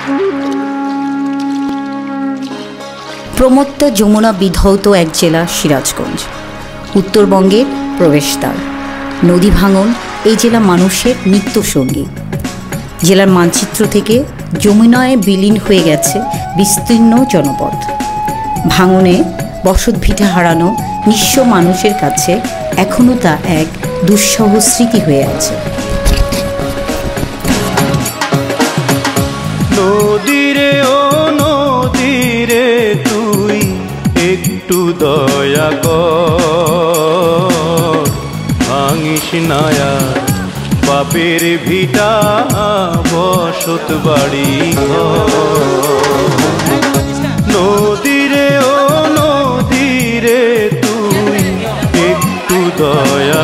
প্রমত্তা যমুনা বিধৌত এক জেলা সিরাজগঞ্জ, উত্তরবঙ্গের প্রবেশদ্বার। নদী ভাঙন এই জেলা মানুষের নিত্য সঙ্গী। জেলার মানচিত্র থেকে যমুনায় বিলীন হয়ে গেছে বিস্তীর্ণ জনপদ। ভাঙনে বসতভিটা হারানো নিঃস্ব মানুষের কাছে এখনও তা এক দুঃসহ স্মৃতি হয়ে আছে। নদীরে ও নদীরে তুই একটু দয়া কর, ভাঙিস নায়া বাপের ভিটা বসত বাড়ি ঘর। নদীরে ও নদীরে তুই একটু দয়া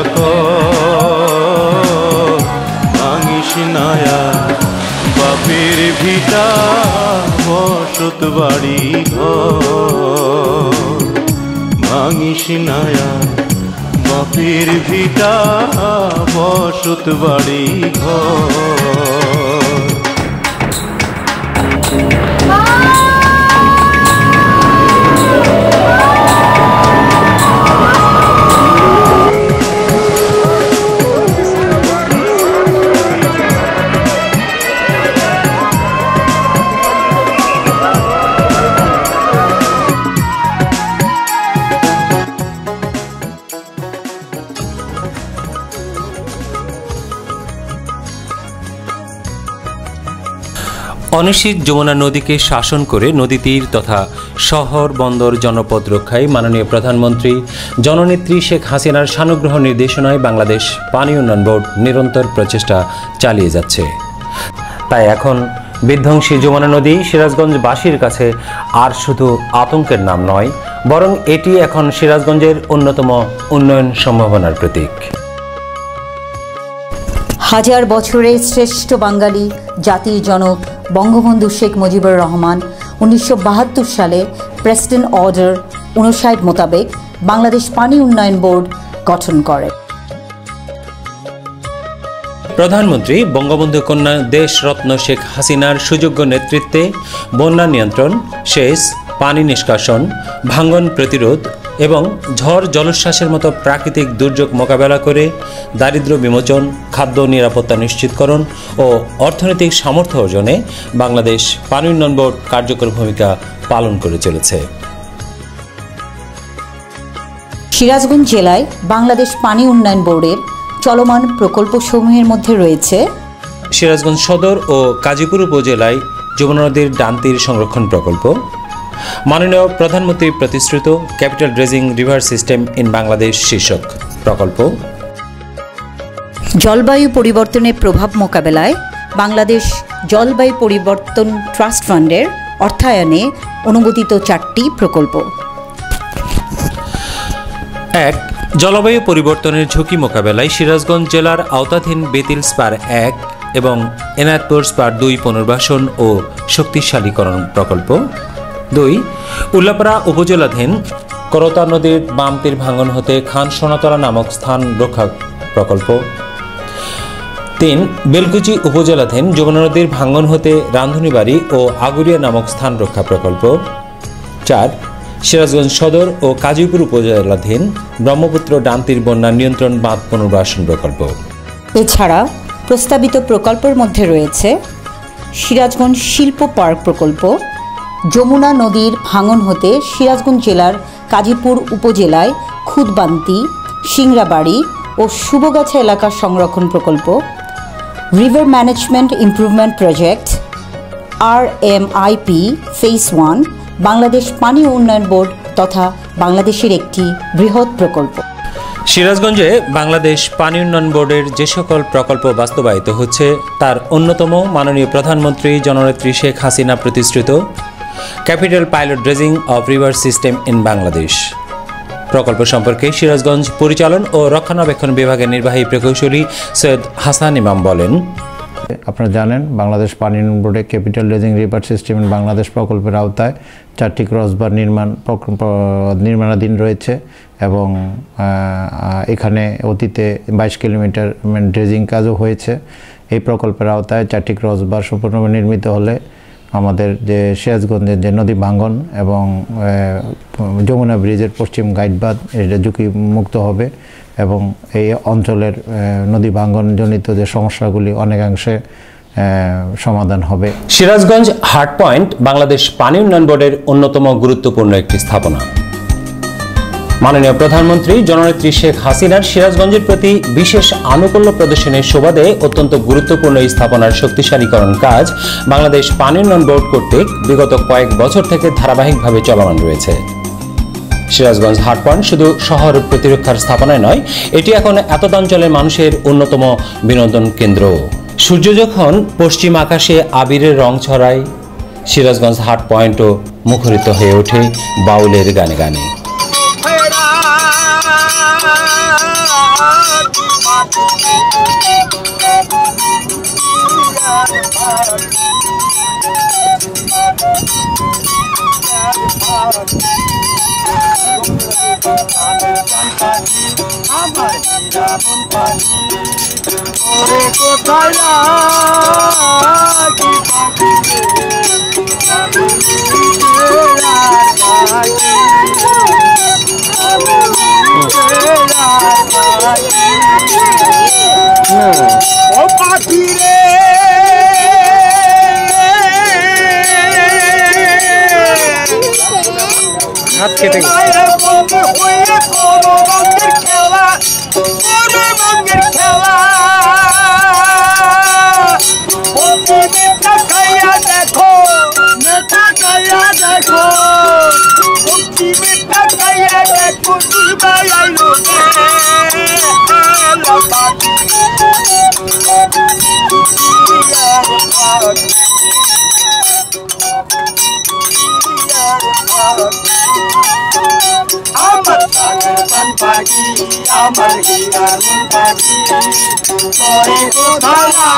কর, ভাঙিস নায়া বাপের ভিটা বসত বাড়ি ঘর। ভাঙিস নায়া বাপের ভিটা বসত বাড়ি ঘর। অনিশ্চিত যমুনা নদীকে শাসন করে নদী তীর তথা শহর বন্দর জনপদ রক্ষায় মাননীয় প্রধানমন্ত্রী জননেত্রী শেখ হাসিনার সানুগ্রহ নির্দেশনায় বাংলাদেশ পানি উন্নয়ন বোর্ড নিরন্তর প্রচেষ্টা চালিয়ে যাচ্ছে। তাই এখন বিধ্বংসী যমুনা নদী সিরাজগঞ্জবাসীর কাছে আর শুধু আতঙ্কের নাম নয়, বরং এটি এখন সিরাজগঞ্জের অন্যতম উন্নয়ন সম্ভাবনার প্রতীক। হাজার বছরের শ্রেষ্ঠ বাঙালি জাতির জনক বঙ্গবন্ধু শেখ মুজিবুর রহমান 1972 সালে প্রেসিডেন্ট অর্ডার 59 মোতাবেক বাংলাদেশ পানি উন্নয়ন বোর্ড গঠন করে। প্রধানমন্ত্রী বঙ্গবন্ধু কন্যা দেশরত্ন শেখ হাসিনার সুযোগ্য নেতৃত্বে বন্যা নিয়ন্ত্রণ, সেচ, পানি নিষ্কাশন, ভাঙন প্রতিরোধ এবং ঝড় জলোচ্ছ্বাসের মতো প্রাকৃতিক দুর্যোগ মোকাবেলা করে দারিদ্র্য বিমোচন, খাদ্য নিরাপত্তা নিশ্চিতকরণ ও অর্থনৈতিক সামর্থ্য অর্জনে বাংলাদেশ পানি উন্নয়ন বোর্ড কার্যকর ভূমিকা পালন করে চলেছে। সিরাজগঞ্জ জেলায় বাংলাদেশ পানি উন্নয়ন বোর্ডের চলমান প্রকল্পসমূহের মধ্যে রয়েছে সিরাজগঞ্জ সদর ও কাজীপুর উপজেলায় যমুনা নদীর ডান তীর সংরক্ষণ প্রকল্প, মাননীয় প্রধানমন্ত্রী প্রতিশ্রুত capital dredging river system in Bangladesh শীর্ষক প্রকল্প, জলবায়ু পরিবর্তনের প্রভাব মোকাবেলায় বাংলাদেশ জলবায়ু পরিবর্তন ট্রাস্ট ফান্ডের অর্থায়নে অনুমোদিত 4টি প্রকল্প। এক, জলবায়ু পরিবর্তনের ঝুঁকি মোকাবেলায় সিরাজগঞ্জ জেলার আওতাধীন বেতিল স্পার 1 এবং এনায়তপুর স্পার 2 পুনর্বাসন ও শক্তিশালীকরণ প্রকল্প। 2, উল্লাপাড়া উপজেলাধীন করতা নদীর বাম তীর ভাঙন হতে খান সোনাতলা নামক স্থান রক্ষা প্রকল্প। 3, বেলকুচি উপজেলাধীন যমুনা নদীর ভাঙন হতে রান্ধুনিবাড়ি ও আগুরিয়া নামক স্থান রক্ষা প্রকল্প। 4, সিরাজগঞ্জ সদর ও কাজীপুর উপজেলাধীন ব্রহ্মপুত্র ডান তীর বন্যা নিয়ন্ত্রণ বাঁধ পুনর্বাসন প্রকল্প। এছাড়া প্রস্তাবিত প্রকল্পের মধ্যে রয়েছে সিরাজগঞ্জ শিল্প পার্ক প্রকল্প, যমুনা নদীর ভাঙন হতে সিরাজগঞ্জ জেলার কাজীপুর উপজেলায় খুদবান্তি, সিংড়াবাড়ি ও শুভগাছা এলাকার সংরক্ষণ প্রকল্প, river management improvement project RMIP phase 1, Bangladesh পানি উন্নয়ন বোর্ড তথা বাংলাদেশের একটি বৃহৎ প্রকল্প। সিরাজগঞ্জে বাংলাদেশ পানি উন্নয়ন বোর্ডের যে সকল প্রকল্প বাস্তবায়িত হচ্ছে তার অন্যতম মাননীয় প্রধানমন্ত্রী জননেত্রী শেখ হাসিনা প্রতিশ্রুত capital pilot dredging of river system in Bangladesh প্রকল্প সম্পর্কে সিরাজগঞ্জ পরিচালন ও রক্ষণাবেক্ষণ বিভাগের নির্বাহী প্রকৌশলী সৈয়দ হাসান ইমাম বলেন, আপনারা জানেন বাংলাদেশ পানি উন্নয়ন বোর্ডে capital dredging river system in Bangladesh প্রকল্পের আওতায় 4টি ক্রসবার নির্মাণাধীন রয়েছে এবং এখানে অতীতে 22 কিলোমিটার ড্রেজিং কাজও হয়েছে। এই প্রকল্পের আওতায় 4টি ক্রসবার সম্পূর্ণভাবে নির্মিত হলে আমাদের যে সিরাজগঞ্জের যে নদী ভাঙ্গন এবং যমুনা ব্রিজের পশ্চিম গাইডবাঁধ এটা ঝুঁকি মুক্ত হবে এবং এই অঞ্চলের নদী ভাঙ্গনজনিত যে সমস্যাগুলি অনেকাংশে সমাধান হবে। সিরাজগঞ্জ হার্ট পয়েন্ট বাংলাদেশ পানি উন্নয়ন বোর্ডের অন্যতম গুরুত্বপূর্ণ একটি স্থাপনা। মাননীয় প্রধানমন্ত্রী জননেত্রী শেখ হাসিনার সিরাজগঞ্জের প্রতি বিশেষ আনুকূল্য প্রদর্শনের সুবাদে অত্যন্ত গুরুত্বপূর্ণ এই স্থাপনার শক্তিশালীকরণ কাজ বাংলাদেশ পানি উন্নয়ন বোর্ড কর্তৃক বিগত কয়েক বছর থেকে ধারাবাহিকভাবে চলমান রয়েছে। সিরাজগঞ্জ হার্ট পয়েন্ট শুধু শহর প্রতিরক্ষার স্থাপনায় নয়, এটি এখন এতদাঞ্চলের মানুষের অন্যতম বিনোদন কেন্দ্র। সূর্য যখন পশ্চিম আকাশে আবিরের রং ছড়ায়, সিরাজগঞ্জ হার্ট পয়েন্টও মুখরিত হয়ে ওঠে বাউলের গানে গানে। হাত কেটে আমার